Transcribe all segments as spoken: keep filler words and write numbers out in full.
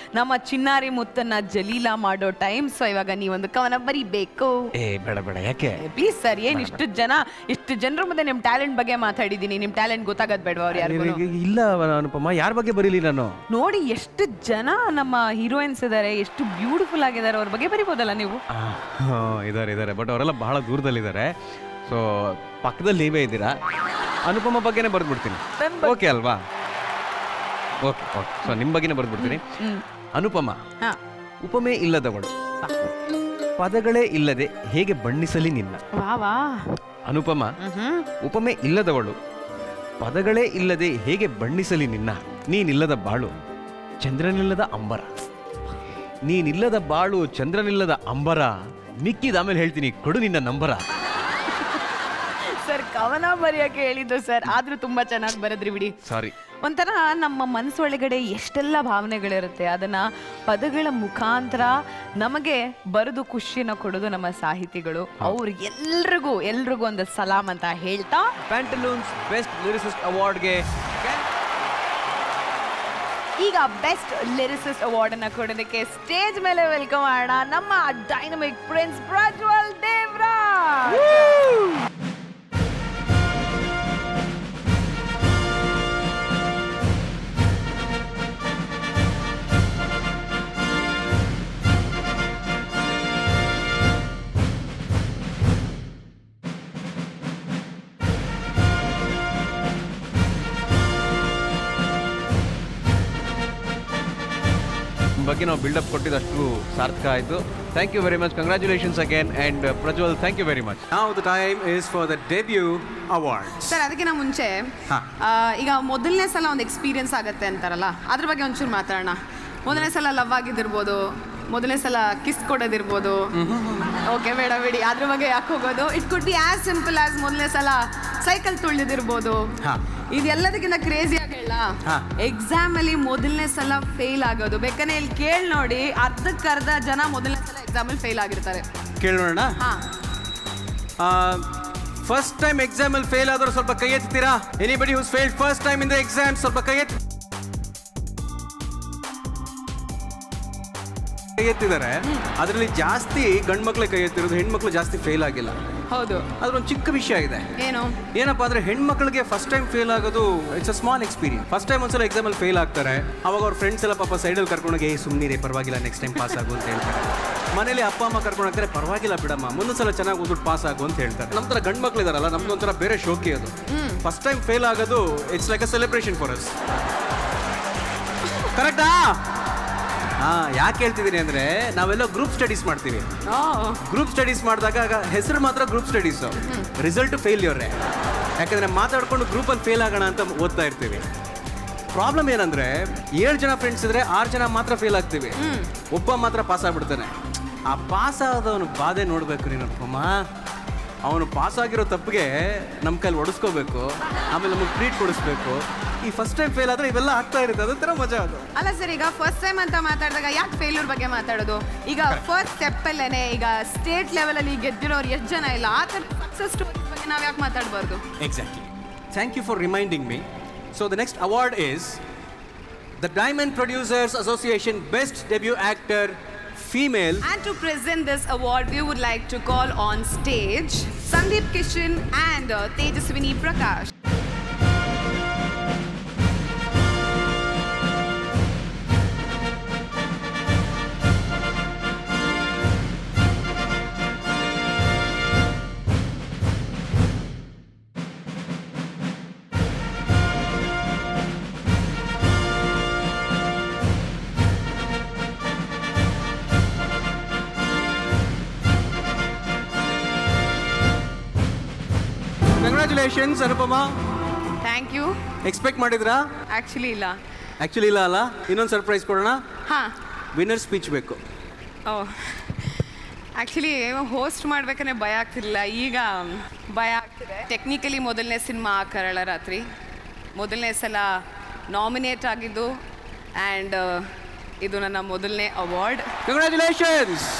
ನಮ್ಮ ಚಿನ್ನಾರಿ ಮುತ್ತನ್ನ ಜಲೀಲಾ ಮಾಡೋ time. So ಇವಾಗ ನೀವೊಂದು ಕವನ ಬರಿಬೇಕು. ಏ ಬೇಡ ಬೇಡ, ಯಾಕೆ? ಪ್ಲೀಸ್ ಸರ್, ಏನ್ ಇಷ್ಟು ಜನ ಇಷ್ಟು ಜನರ ಮುಂದೆ ನಿಮ್ ಟ್ಯಾಲೆಂಟ್ ಬಗ್ಗೆ ಮಾತಾಡಿದೀನಿ, ನಿಮ್ ಟ್ಯಾಲೆಂಟ್ ಗೊತ್ತಾಗದ್ ಬೇಡವಾ ಅವ್ರು ಯಾರಿಗೂ? ಇಲ್ಲ ಅನುಪಮ, ಯಾರ ಬಗ್ಗೆ ಬರೀಲಿ ನಾನು? ನೋಡಿ ಎಷ್ಟು ಜನ ನಮ್ಮ ಹೀರೋಯಿನ್ಸ್ ಇದಾರೆ, ಎಷ್ಟು ಬ್ಯೂಟಿಫುಲ್ ಆಗಿದ್ದಾರೆ, ಅವ್ರ ಬಗ್ಗೆ ಬರಿಬೋದಲ್ಲ ನೀವು? ಇದಾರೆ ಇದಾರೆ, ಬಟ್ ಅವರೆಲ್ಲ ಬಹಳ ದೂರದಲ್ಲಿದ್ದಾರೆ. ಸೊ ಪಕ್ಕದಲ್ಲಿ ನೀವೇ ಇದ್ದೀರಾ, ಅನುಪಮ ಬಗ್ಗೆನೇ ಬರ್ದ್ಬಿಡ್ತೀನಿ. ಓಕೆ ಅಲ್ವಾ? Okay okay. ಸೊ ನಿಮ್ಮ ಬಗ್ಗೆನೇ ಬರ್ದ್ಬಿಡ್ತೀನಿ. ಅನುಪಮ ಉಪಮೆ ಇಲ್ಲದವಳು, ಪದಗಳೇ ಇಲ್ಲದೆ ಹೇಗೆ ಬಣ್ಣಿಸಲಿ ನಿನ್ನ. ಅನುಪಮ ಉಪಮೆ ಇಲ್ಲದವಳು, ಪದಗಳೇ ಇಲ್ಲದೆ ಹೇಗೆ ಬಣ್ಣಿಸಲಿ ನಿನ್ನ. ನೀನಿಲ್ಲದ ಬಾಳು ಚಂದ್ರನಿಲ್ಲದ ಅಂಬರ, ನೀನಿಲ್ಲದ ಬಾಳು ಚಂದ್ರನಿಲ್ಲದ ಅಂಬರ. ಮಿಕ್ಕಿದ ಆಮೇಲೆ ಹೇಳ್ತೀನಿ, ಕೊಡು ನಿನ್ನ ನಂಬರ. ಸರ್ ಕವನ ಬರೆಯಕ್ಕೆ ಹೇಳಿದ್ದು ಸರ್, ಆದ್ರೂ ತುಂಬಾ ಚೆನ್ನಾಗಿ ಬರೆದ್ರಿ ಬಿಡಿ. ಸಾರಿ. ಒಂಥರ ನಮ್ಮ ಮನಸ್ಸೊಳಗಡೆ ಎಷ್ಟೆಲ್ಲ ಭಾವನೆಗಳಿರುತ್ತೆ, ಅದನ್ನ ಪದಗಳ ಮುಖಾಂತರ ನಮಗೆ ಬರೆದು ಖುಷಿನ ಕೊಡೋದು ನಮ್ಮ ಸಾಹಿತಿಗಳು. ಅವ್ರು ಎಲ್ರಿಗೂ ಎಲ್ರಿಗೂ ಒಂದು ಸಲಾಮ್ ಅಂತ ಹೇಳ್ತಾ, ಪ್ಯಾಂಟಲೂನ್ಸ್ ಬೆಸ್ಟ್ ಲಿರಿಸಿಸ್ಟ್ ಅವಾರ್ಡ್ಗೆ ಈಗ ಬೆಸ್ಟ್ ಲಿರಿಸಿಸ್ಟ್ ಅವಾರ್ಡ್ ಅನ್ನ ಕೊಡೋದಕ್ಕೆ ಸ್ಟೇಜ್ ಮೇಲೆ ವೆಲ್ಕಮ್ ಮಾಡೋಣ ನಮ್ಮ ಡೈನಮಿಕ್ ಪ್ರಿನ್ಸ್ ಪ್ರಜ್ವಲ್ ದೇವರಾಜ್. ಬಗ್ಗೆ ನಾವು ಬಿಲ್ಡಪ್ ಕೊಟ್ಟಿದ್ದಷ್ಟು ಸಾರ್ಥಕ ಆಯಿತು. Thank you very much. Congratulations again. And Prajwal, thank you very much. Now the time is for the debut award. Sir ಅದಕ್ಕಿಂತ ಮುಂಚೆ ಈಗ ಮೊದಲನೇ ಸಲ ಒಂದು ಎಕ್ಸ್ಪೀರಿಯನ್ಸ್ ಆಗುತ್ತೆ ಅಂತಾರಲ್ಲ, ಅದ್ರ ಬಗ್ಗೆ ಒಂಚೂರು ಮಾತಾಡೋಣ. ಮೊದಲನೇ ಸಲ ಲವ್ ಆಗಿದ್ದಿರ್ಬೋದು, ಮೊದಲನೇ ಸಲ ಕಿಸ್ ಕೊಡೋದಿರ್ಬೋದು. ಓಕೆ ಬೇಡ ಬಿಡಿ, ಅದ್ರ ಬಗ್ಗೆ ಯಾಕೆ ಹೋಗೋದು. It could be as simple as ಮೊದಲನೇ ಸಲ ಸೈಕಲ್ ತುಳಿದಿರ್ಬೋದು. ಇದೆಲ್ಲದಕ್ಕಿಂತ ಕ್ರೇಜಿ ಆಗಿ ಹೇಳ, ಎಕ್ಸಾಮ್ ಅಲ್ಲಿ ಮೊದಲನೇ ಸಲ ಫೇಲ್ ಆಗೋದು. ಬೇಕಾದ್ರೆ ಇಲ್ಲಿ ಕೇಳಿ ನೋಡಿ, ಅರ್ಧಕ್ಕರ್ಧ ಜನ ಮೊದಲನೇ ಸಲ ಎಕ್ಸಾಮ್ ಅಲ್ಲಿ ಫೇಲ್ ಆಗಿರ್ತಾರೆ. ಕೇಳೋಣ. ಫಸ್ಟ್ ಟೈಮ್ ಎಕ್ಸಾಮ್ ಅಲ್ಲಿ ಫೇಲ್ ಆದರೂ ಸ್ವಲ್ಪ ಕೈ ಎತ್ತೀರಾ? Anybody who's failed first time in the exam, ಸ್ವಲ್ಪ ಕೈ ಎತ್ತಿ. ಕೈ ಎತ್ತಿದ್ದಾರೆ. ಅದರಲ್ಲಿ ಜಾಸ್ತಿ ಗಂಡು ಮಕ್ಳೇ ಕೈ ಎತ್ತಿರೋದು, ಹೆಣ್ಮಕ್ಳು ಜಾಸ್ತಿ ಫೇಲ್ ಆಗಿಲ್ಲ. ಹೌದು, ಅದ್ರೊಂದು ಚಿಕ್ಕ ವಿಷಯ ಇದೆ. ಏನು ಏನಪ್ಪಾ ಅಂದ್ರೆ, ಹೆಣ್ಮಕ್ಳಿಗೆ ಫಸ್ಟ್ ಟೈಮ್ ಫೇಲ್ ಆಗೋದು it's a small experience. First time ಒಂದ್ಸಲ ಎಕ್ಸಾಮ್ ಅಲ್ಲಿ ಫೇಲ್ ಆಗ್ತಾರೆ, ಅವಾಗ ಅವ್ರ ಫ್ರೆಂಡ್ಸ್ ಎಲ್ಲ ಪಾಪ ಸೈಡಲ್ಲಿ ಕರ್ಕೊಂಡೋಗಿ ಸುಮ್ಮನಿರೇ ಪರವಾಗಿಲ್ಲ ನೆಕ್ಸ್ಟ್ ಟೈಮ್ ಪಾಸ್ ಆಗು ಅಂತ ಹೇಳ್ತಾರೆ. ಮನೇಲಿ ಅಪ್ಪ ಅಮ್ಮ ಕರ್ಕೊಂಡು ಹೋಗ್ತಾರೆ, ಪರವಾಗಿಲ್ಲ ಬಿಡಮ್ಮ ಮುಂದೊಂದು ಸಲ ಚೆನ್ನಾಗಿ ಓದ್ಬಿಟ್ಟು ಪಾಸ್ ಆಗು ಅಂತ ಹೇಳ್ತಾರೆ. ನಮ್ಮ ಥರ ಗಂಡು ಮಕ್ಳು ಇದಾರಲ್ಲ, ನಮ್ದು ಒಂಥರ ಬೇರೆ ಶೋಕಿ ಅದು. ಫಸ್ಟ್ ಟೈಮ್ ಫೇಲ್ ಆಗೋದು it's like a celebration for us. ಕರೆಕ್ಟಾ? ಹಾ, ಯಾಕೆ ಹೇಳ್ತಿದ್ದೀನಿ ಅಂದ್ರೆ, ನಾವೆಲ್ಲ ಗ್ರೂಪ್ ಸ್ಟಡೀಸ್ ಮಾಡ್ತೀವಿ. ಗ್ರೂಪ್ ಸ್ಟಡೀಸ್ ಮಾಡಿದಾಗ ಹೆಸರು ಮಾತ್ರ ಗ್ರೂಪ್ ಸ್ಟಡೀಸ್, ರಿಸಲ್ಟ್ ಫೇಲ್ಯೂರೇ. ಯಾಕಂದ್ರೆ ಮಾತಾಡ್ಕೊಂಡು ಗ್ರೂಪಲ್ಲಿ ಫೇಲ್ ಆಗೋಣ ಅಂತ ಓದ್ತಾ ಇರ್ತೀವಿ. ಪ್ರಾಬ್ಲಮ್ ಏನಂದ್ರೆ, ಏಳು ಜನ ಫ್ರೆಂಡ್ಸ್ ಇದ್ರೆ ಆರು ಜನ ಮಾತ್ರ ಫೇಲ್ ಆಗ್ತೀವಿ, ಒಬ್ಬ ಮಾತ್ರ ಪಾಸ್ ಆಗ್ಬಿಡ್ತಾನೆ. ಆ ಪಾಸ್ ಆದವನು ಬಾಧೆ ನೋಡ್ಬೇಕು ನೀನಪ್ಪಮ್ಮ. ಅವನು ಪಾಸ್ ಆಗಿರೋ ತಪ್ಪಿಗೆ ನಮ್ಮ ಕೈಲಿ ಹೊಡಿಸ್ಕೋಬೇಕು, ಆಮೇಲೆ ನಮಗೆ ಟ್ರೀಟ್ ಕೊಡಿಸ್ಬೇಕು. ಈ ಫಸ್ಟ್ ಟೈಮ್ ಫೇಲ್ ಆದ್ರೆ ಇವೆಲ್ಲ ಆಗ್ತಾ ಇರುತ್ತೆ, ಅದೊಂಥರ ಮಜಾ ಅದು. ಅಲ್ಲ ಸರ್, ಈಗ ಫಸ್ಟ್ ಟೈಮ್ ಅಂತ ಮಾತಾಡಿದಾಗ ಯಾಕೆ ಫೇಲ್ಯೂರ್ ಬಗ್ಗೆ ಮಾತಾಡೋದು? ಈಗ ಫಸ್ಟ್ ಸ್ಟೆಪ್ ಅಲ್ಲೇನೆ ಈಗ ಸ್ಟೇಟ್ ಲೆವೆಲ್ ಅಲ್ಲಿ ಗೆದ್ದಿರೋರು ಎಷ್ಟು ಜನ ಇಲ್ಲ, ಆ ಥರ ಸಕ್ಸಸ್ ಸ್ಟೋರಿ ಬಗ್ಗೆ ನಾವು ಯಾಕೆ ಮಾತಾಡಬಾರ್ದು? Exactly. Thank you for reminding me. So the next award is the diamond producers association best debut actor female. And to present this award, we would like to call on stage Sandeep Kishan and uh, Tejaswini Prakash. Congratulations, Anupama. Thank you. Expect ಮಾಡಿದ್ರಾ? Actually ಇಲ್ಲ. Actually ಇಲ್ಲ ಅಲ್ಲ? ಇನ್ನೊಂದು surprise ಕೊಡೋಣ. ಹಾ. Winner speech ಬೇಕು. ಓ. Actually host ಮಾಡ್ಬೇಕಂದ್ರೆ ಭಯ ಆಗ್ತಿರಲಿಲ್ಲ, ಈಗ ಭಯ ಆಗ್ತಿದೆ. ಟೆಕ್ನಿಕಲಿ ಮೊದಲನೇ ಸಿನಿಮಾ ಕರಾಳ ರಾತ್ರಿ, ಮೊದಲನೇ ಸಲ ನಾಮಿನೇಟ್ ಆಗಿದ್ದು, ಆ್ಯಂಡ್ ಇದು ನನ್ನ ಮೊದಲನೇ ಅವಾರ್ಡ್. ಕಂಗ್ರ್ಯಾಚುಲೇಷನ್ಸ್.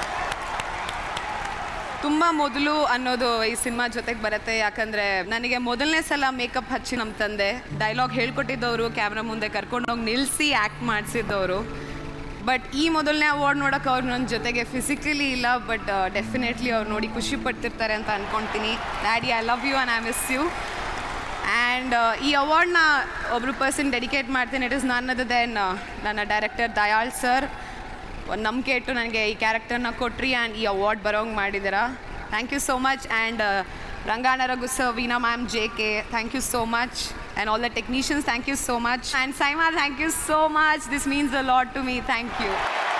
ತುಂಬ ಮೊದಲು ಅನ್ನೋದು ಈ ಸಿನಿಮಾ ಜೊತೆಗೆ ಬರುತ್ತೆ, ಯಾಕಂದರೆ ನನಗೆ ಮೊದಲನೇ ಸಲ ಮೇಕಪ್ ಹಚ್ಚಿ ನಮ್ಮ ತಂದೆ ಡೈಲಾಗ್ ಹೇಳ್ಕೊಟ್ಟಿದ್ದವರು, ಕ್ಯಾಮ್ರಾ ಮುಂದೆ ಕರ್ಕೊಂಡೋಗಿ ನಿಲ್ಲಿಸಿ ಆ್ಯಕ್ಟ್ ಮಾಡಿಸಿದ್ದವರು. ಬಟ್ ಈ ಮೊದಲನೇ ಅವಾರ್ಡ್ ನೋಡೋಕೆ ಅವ್ರು ನನ್ನ ಜೊತೆಗೆ ಫಿಸಿಕಲಿ ಇಲ್ಲ, ಬಟ್ ಡೆಫಿನೆಟ್ಲಿ ಅವ್ರು ನೋಡಿ ಖುಷಿ ಪಡ್ತಿರ್ತಾರೆ ಅಂತ ಅಂದ್ಕೊಳ್ತೀನಿ. Daddy, I love you and I miss you. And ಈ ಅವಾರ್ಡ್ನ ಒಬ್ಬರು ಪರ್ಸನ್ ಡೆಡಿಕೇಟ್ ಮಾಡ್ತೀನಿ. It is none other than ನನ್ನ ಡೈರೆಕ್ಟರ್ ದಯಾಳ್ ಸರ್. ಒಂದು ನಂಬಿಕೆ ಇಟ್ಟು ನನಗೆ ಈ ಕ್ಯಾರೆಕ್ಟರ್ನ ಕೊಟ್ರಿ ಆ್ಯಂಡ್ ಈ ಅವಾರ್ಡ್ ಬರೋಂಗೆ ಮಾಡಿದ್ದೀರಾ. Thank you so much. And Rangana Raghu sir, Veena ma'am, J K, thank you so much. And all the technicians, thank you so much. And SIIMA, thank you so much. This means a lot to me. Thank you.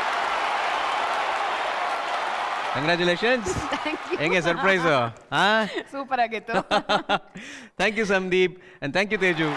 Congratulations. ಹೆಂಗೆ surprise? ಹಾಂ, super ಆಗಿತ್ತು. Thank you Sandeep and thank you Teju.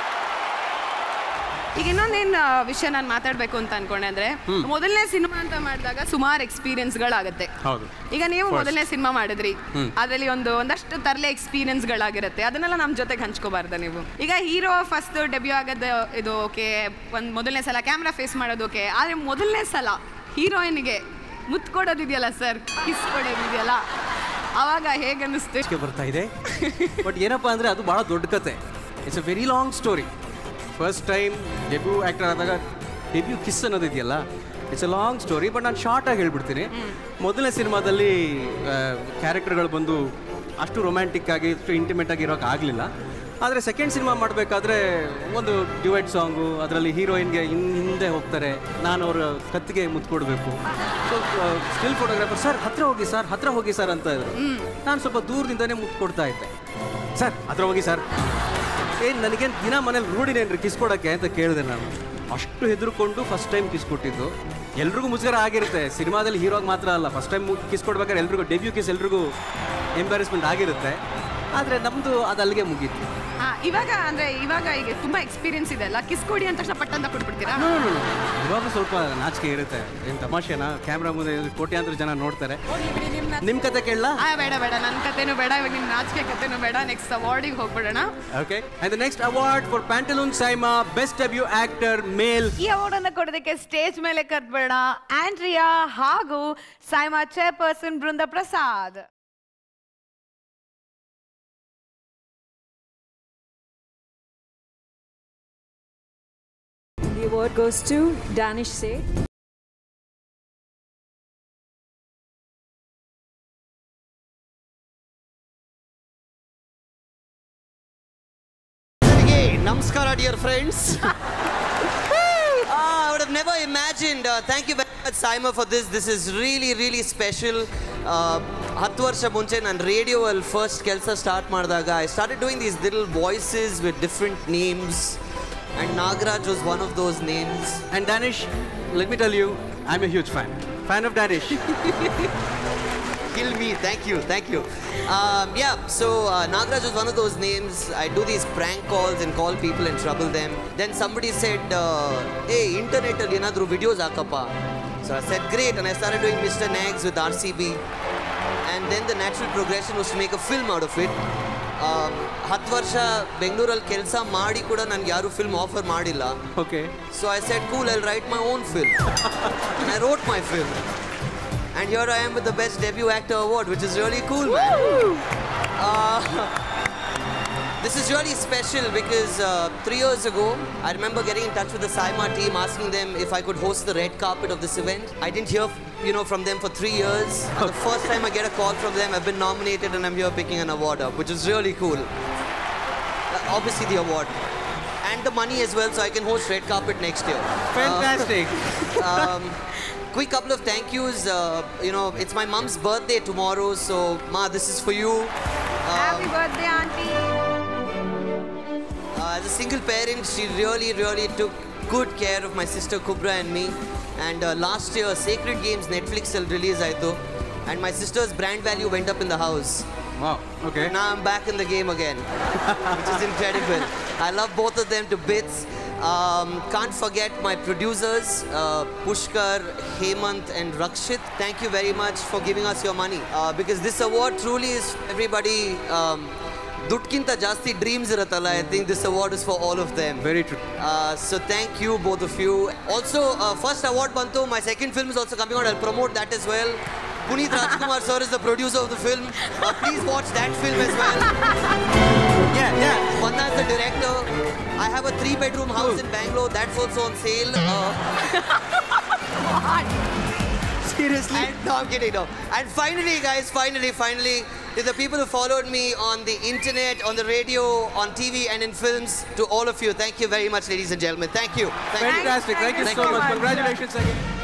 ಈಗ ಇನ್ನೊಂದೇನು ವಿಷಯ ನಾನು ಮಾತಾಡಬೇಕು ಅಂತ ಅನ್ಕೊಂಡೆ ಅಂದರೆ, ಮೊದಲನೇ ಸಿನಿಮಾ ಅಂತ ಮಾಡಿದಾಗ ಸುಮಾರು ಎಕ್ಸ್ಪೀರಿಯನ್ಸ್ಗಳಾಗುತ್ತೆ. ಹೌದು. ಈಗ ನೀವು ಮೊದಲನೇ ಸಿನಿಮಾ ಮಾಡಿದ್ರಿ, ಅದರಲ್ಲಿ ಒಂದು ಒಂದಷ್ಟು ತರಲೆ ಎಕ್ಸ್ಪೀರಿಯನ್ಸ್ಗಳಾಗಿರುತ್ತೆ. ಅದನ್ನೆಲ್ಲ ನಮ್ಮ ಜೊತೆಗೆ ಹಂಚ್ಕೋಬಾರ್ದ ನೀವು? ಈಗ ಹೀರೋ ಫಸ್ಟ್ ಡೆಬ್ಯೂ ಆಗೋದು ಇದು ಓಕೆ, ಒಂದು ಮೊದಲನೇ ಸಲ ಕ್ಯಾಮ್ರಾ ಫೇಸ್ ಮಾಡೋದು ಓಕೆ, ಆದರೆ ಮೊದಲನೇ ಸಲ ಹೀರೋಯಿನ್ಗೆ ಮುತ್ತು ಕೊಡೋದಿದೆಯಲ್ಲ ಸರ್, ಕಿಸ್ ಕೊಡೋದಿದೆಯಲ್ಲ, ಆವಾಗ ಹೇಗೆ ಅನ್ನಿಸ್ತು? ಬರ್ತಾ ಇದೆ. ಬಟ್ ಏನಪ್ಪ ಅಂದರೆ ಅದು ಭಾಳ ದೊಡ್ಡ ಕತೆ. It's a very long story. First time debut actor ಆದಾಗ ಡೆಬ್ಯೂ ಕಿಸ್ ಅನ್ನೋದಿದೆಯಲ್ಲ, it's a long story. But ನಾನು ಶಾರ್ಟಾಗಿ ಹೇಳ್ಬಿಡ್ತೀನಿ. ಮೊದಲನೇ ಸಿನಿಮಾದಲ್ಲಿ ಕ್ಯಾರೆಕ್ಟರ್ಗಳು ಬಂದು ಅಷ್ಟು ರೊಮ್ಯಾಂಟಿಕ್ ಆಗಿ ಅಷ್ಟು ಇಂಟಿಮೇಟ್ ಆಗಿ ಇರೋಕೆ ಆಗಲಿಲ್ಲ. ಆದರೆ ಸೆಕೆಂಡ್ ಸಿನಿಮಾ ಮಾಡಬೇಕಾದ್ರೆ ಒಂದು ಡ್ಯುಯೆಟ್ ಸಾಂಗು, ಅದರಲ್ಲಿ ಹೀರೋಯಿನ್ಗೆ ಹಿಂದೆ ಹೋಗ್ತಾರೆ, ನಾನು ಅವ್ರ ಕತ್ತಿಗೆ ಮುತ್ತು ಕೊಡಬೇಕು. ಸೊ ಸ್ಟಿಲ್ ಫೋಟೋಗ್ರಾಫರ್, ಸರ್ ಹತ್ರ ಹೋಗಿ ಸರ್, ಹತ್ರ ಹೋಗಿ ಸರ್ ಅಂತ ಇದ್ರು. ನಾನು ಸ್ವಲ್ಪ ದೂರದಿಂದನೇ ಮುತ್ತು ಕೊಡ್ತಾ ಇದ್ದೆ. ಸರ್ ಹತ್ರ ಹೋಗಿ ಸರ್, ಏನು ನನಗೇನು ದಿನ ಮನೇಲಿ ರೂಢಿನೇನ್ರಿ ಕಿಸ್ ಕೊಡೋಕ್ಕೆ ಅಂತ ಕೇಳಿದೆ ನಾನು. ಅಷ್ಟು ಹೆದರ್ಕೊಂಡು ಫಸ್ಟ್ ಟೈಮ್ ಕಿಸ್ ಕೊಟ್ಟಿದ್ದು. ಎಲ್ರಿಗೂ ಮುಜುಗರ ಆಗಿರುತ್ತೆ, ಸಿನಿಮಾದಲ್ಲಿ ಹೀರೋಗೆ ಮಾತ್ರ ಅಲ್ಲ. ಫಸ್ಟ್ ಟೈಮ್ ಕಿಸ್ ಕೊಡ್ಬೇಕಾದ್ರೆ ಎಲ್ರಿಗೂ ಡೆಬ್ಯೂ ಕಿಸ್ ಎಲ್ರಿಗೂ ಎಂಬ್ಯಾರೆಸ್ಮೆಂಟ್ ಆಗಿರುತ್ತೆ. ಆದರೆ ನಮ್ಮದು ಅದು ಅಲ್ಲಿಗೆ ಮುಗೀತು. ಇವಾಗ ಅಂದರೆ ಇವಾಗ ಈಗ ತುಂಬ ಎಕ್ಸ್ಪೀರಿಯನ್ಸ್ ಇದೆ ಅಲ್ಲ, ಕಿಸ್ ಕೊಡಿ ಅಂತ ತಕ್ಷಣ ಪಟ್ಟಂತ ಕೊಟ್ಬಿಡ್ತೀರಾ? ಇವಾಗ ಸ್ವಲ್ಪ ನಾಚಿಕೆ ಇರುತ್ತೆ. ಏನು ತಮಾಷೆನಾ, ಕ್ಯಾಮ್ರಾ ಮುಂದೆ ಕೋಟ್ಯಾಂತರ ಜನ ನೋಡ್ತಾರೆ. ನಿಮ್ಮ ಕತೆ ಕೇಳಲ್ಲ? ಬೇಡ ಬೇಡ, ನನ್ನ ಕತೆನೂ ಬೇಡ, ಇವಾಗ ನಿಮ್ಮ ನಾಚಿಕೆ ಕತೆನೂ ಬೇಡ. ನೆಕ್ಸ್ಟ್ ಅವಾರ್ಡಿಗೆ ಹೋಗ್ಬಿಡೋಣ. Okay, and the next award for Pantaloon SIIMA best debut actor male. ಈ ಅವಾರ್ಡ್ ಅನ್ನು ಕೊಡೋದಕ್ಕೆ ಸ್ಟೇಜ್ ಮೇಲೆ ಕರ್ಬೇಡ ಆಂಡ್ರಿಯಾ ಹಾಗೂ SIIMA chairperson Brinda Prasad. The award goes to Danish Seth. Namaskara, dear friends. ah, I would have never imagined. Uh, thank you very much, Saima, for this. This is really, really special. ಹತ್ತು ವರ್ಷ ಮುಂಚೆ ನಾನು ರೇಡಿಯೋಲ್ಲಿ first ಕೆಲಸ start ಮಾಡಿದಾಗ I started doing these little voices with different names. And Nagraj was one of those names. And Danish, let me tell you, I'm a huge fan. Fan of Danish. Kill me. Thank you. Thank you. Um, yeah, so uh, Nagraj was one of those names. I do these prank calls and call people and trouble them. Then somebody said, uh, hey, internet al yenadru videos hakappa. So I said, great. And I started doing Mister Nags with R C B. And then the natural progression was to make a film out of it. ಹತ್ತು ವರ್ಷ ಬೆಂಗಳೂರಲ್ಲಿ ಕೆಲಸ ಮಾಡಿ ಕೂಡ ನನಗೆ ಯಾರು film offer ಮಾಡಿಲ್ಲ. Okay, so I said cool, I write my own film. And I wrote my film. And here I am with the Best Debut Actor Award, which is really cool, man. Uh, this is really special because uh, three years ago, I remember getting in touch with the Saima team, asking them if I could host the red carpet of this event. I didn't hear you know, from them for three years. The first time I get a call from them, I've been nominated and I'm here picking an award up, which is really cool. Uh, obviously the award. And the money as well, so I can host red carpet next year. Fantastic. Uh, um, quick couple of thank yous. Uh, you know, it's my mom's birthday tomorrow, so Ma, this is for you. Um, Happy birthday, auntie. Uh, as a single parent, she really, really took good care of my sister Kubra and me. And uh, last year, Sacred Games Netflix will release aito, and my sister's brand value went up in the house. Wow, okay. And now I'm back in the game again, which is incredible. I love both of them to bits. Um, can't forget my producers, uh, Pushkar, Hemant and Rakshit. Thank you very much for giving us your money. Uh, because this award truly is everybody... Um, ದುಡ್ಕಿಂತ ಜಾಸ್ತಿ dreams ಇರುತ್ತಲ್ಲ. I think this award is for all of them. Very true. So thank you both of you. Also first award ಬಂತು, my second film is also coming out. I promote that as well. Puneet Rajkumar sir is the producer of the film. Uh, please watch that film as well. Yeah, yeah. Vanna is the director. I have a three bedroom house in Bangalore. That's also on sale. Uh, Seriously? And, no, I'm kidding, no. And finally, guys, finally, finally, to the people who followed me on the internet, on the radio, on T V, and in films, to all of you, thank you very much, ladies and gentlemen. Thank you. Thank you. Fantastic. Thank you Thank so you. much. Congratulations again.